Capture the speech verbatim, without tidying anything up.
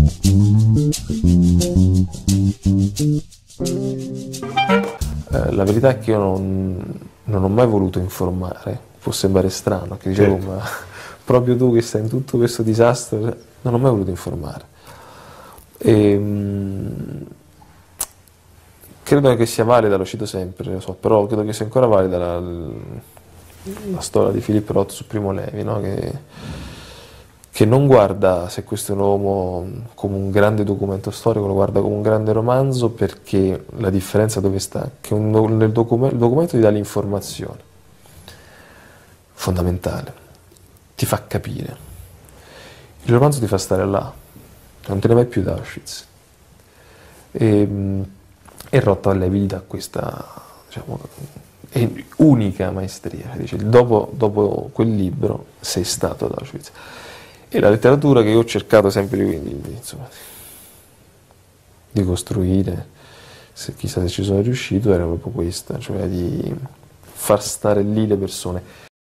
Eh, la verità è che io non, non ho mai voluto informare, può sembrare strano, che dicevo, Certo. ma proprio tu che stai in tutto questo disastro, non ho mai voluto informare. E, mh, credo che sia valida, lo cito sempre, lo so, però credo che sia ancora valida la, la storia di Philip Roth su Primo Levi, no? che, che non guarda se questo è un uomo come un grande documento storico, lo guarda come un grande romanzo, perché la differenza dove sta? Che un, nel docu- il documento ti dà l'informazione fondamentale, ti fa capire. Il romanzo ti fa stare là, non te ne vai più da Auschwitz. E, e Roth a Levi gli dà questa, diciamo, unica maestria. Dice, dopo, dopo quel libro sei stato ad Auschwitz. E la letteratura che io ho cercato sempre quindi, insomma, di costruire, se, chissà se ci sono riuscito, era proprio questa, cioè di far stare lì le persone.